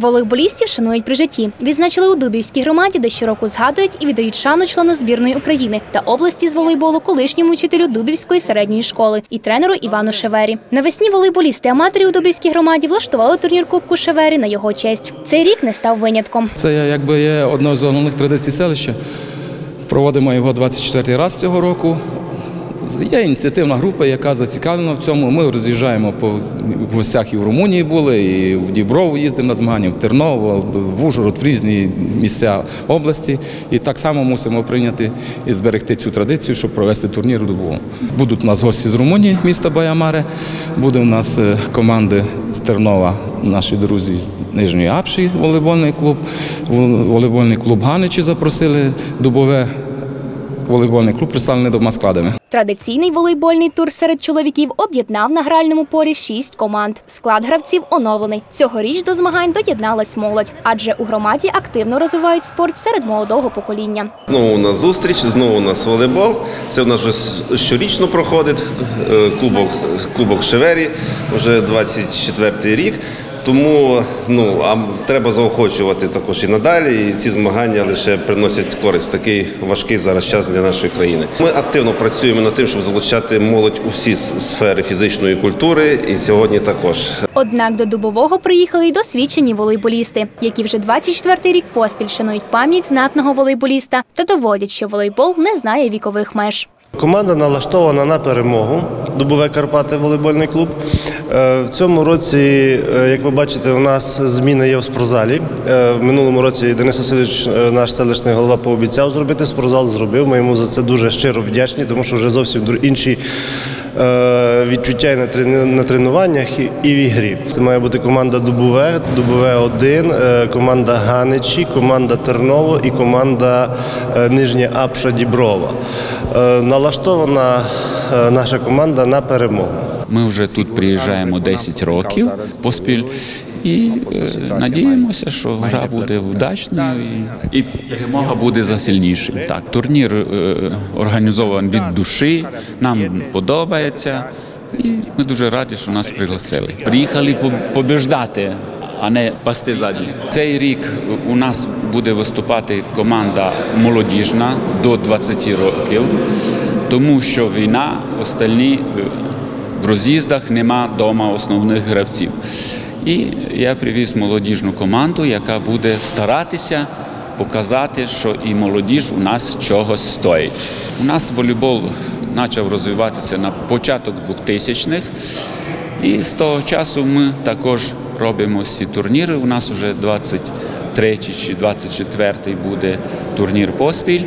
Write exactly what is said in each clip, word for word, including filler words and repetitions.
Волейболістів шанують при житті. Відзначили у Дубівській громаді, де щороку згадують і віддають шану члену збірної України та області з волейболу колишньому вчителю Дубівської середньої школи і тренеру Івану Шевері. Навесні волейболісти-аматори у Дубівській громаді влаштували турнір Кубку Шевері на його честь. Цей рік не став винятком. Це якби є одною з головних традицій селища. Проводимо його двадцять четвертий раз цього року. Є ініціативна група, яка зацікавлена в цьому. Ми роз'їжджаємо по гостях і в Румунії були, і в Діброву їздимо на змагання, в Терново, в Ужгород, в різні місця області. І так само мусимо прийняти і зберегти цю традицію, щоб провести турнір у Дубовому. Будуть у нас гості з Румунії, міста Баямаре, буде у нас команди з Тернова, наші друзі з Нижньої Апші, волейбольний клуб, волейбольний клуб Ганичі запросили, Дубове. Волейбольний клуб представлений двома складами. Традиційний волейбольний тур серед чоловіків об'єднав на гральному полі шість команд. Склад гравців оновлений. Цьогоріч до змагань доєдналась молодь, адже у громаді активно розвивають спорт серед молодого покоління. Знову у нас зустріч, знову у нас волейбол. Це у нас вже щорічно проходить кубок, кубок Шевері, вже двадцять четвертий рік. Тому ну, а треба заохочувати також і надалі, і ці змагання лише приносять користь. Такий важкий зараз час для нашої країни. Ми активно працюємо над тим, щоб залучати молодь у всі сфери фізичної культури, і сьогодні також. Однак до Дубового приїхали й досвідчені волейболісти, які вже двадцять четвертий рік поспіль шанують пам'ять знатного волейболіста та доводять, що волейбол не знає вікових меж. Команда налаштована на перемогу. Дубове Карпати волейбольний клуб. В цьому році, як ви бачите, у нас зміни є в спортзалі. В минулому році Денис Васильович, наш селищний голова, пообіцяв зробити спортзал, зробив. Ми йому за це дуже щиро вдячні, тому що вже зовсім інші відчуття на тренуваннях і в ігрі. Це має бути команда Дубове, Дубове один, команда Ганичі, команда Терново і команда Нижня Апша Діброва. Налаштована наша команда на перемогу. Ми вже тут приїжджаємо десять років поспіль і е, надіємося, що гра буде вдачною і, і перемога буде за сильнішим. Так, турнір е, організований від душі, нам подобається і ми дуже раді, що нас пригласили. Приїхали побіждати, а не пасти задні. Цей рік у нас буде виступати команда молодіжна до двадцяти років, тому що війна, остальні в роз'їздах нема вдома основних гравців. І я привіз молодіжну команду, яка буде старатися показати, що і молодіж у нас чогось стоїть. У нас волейбол почав розвиватися на початок двохтисячних, і з того часу ми також робимо ці турніри. У нас вже двадцять третій чи двадцять четвертий буде турнір поспіль.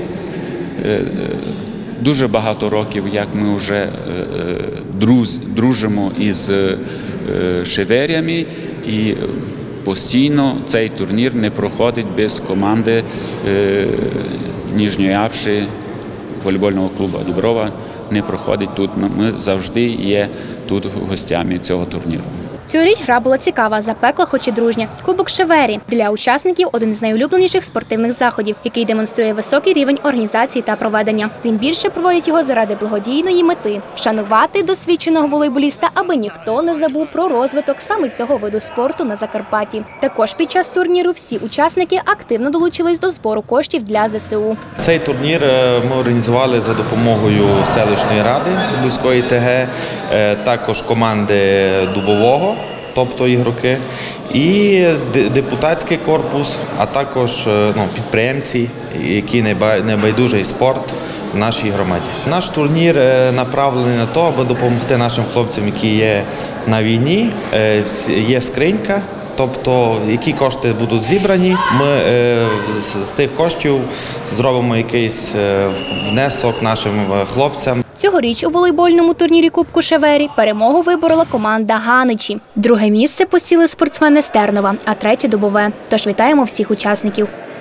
Дуже багато років, як ми вже друз, дружимо із Шеверями, і постійно цей турнір не проходить без команди Нижньої Апші, волейбольного клубу Діброва, не проходить тут. Ми завжди є тут гостями цього турніру. Цьогоріч гра була цікава, запекла, хоч і дружня. Кубок Шевері для учасників – один з найулюбленіших спортивних заходів, який демонструє високий рівень організації та проведення. Тим більше проводять його заради благодійної мети – вшанувати досвідченого волейболіста, аби ніхто не забув про розвиток саме цього виду спорту на Закарпатті. Також під час турніру всі учасники активно долучились до збору коштів для зе се у. Цей турнір ми організували за допомогою селищної ради Дубівської те ге, також команди Дубового, тобто ігроки, і депутатський корпус, а також ну, підприємці, які небайдужий спорт в нашій громаді. Наш турнір направлений на те, аби допомогти нашим хлопцям, які є на війні. Є скринька, тобто які кошти будуть зібрані, ми з тих коштів зробимо якийсь внесок нашим хлопцям. Цьогоріч у волейбольному турнірі Кубку Шевері перемогу виборола команда Ганичі. Друге місце посіли спортсмени з Тернова, а третє – Дубове. Тож вітаємо всіх учасників.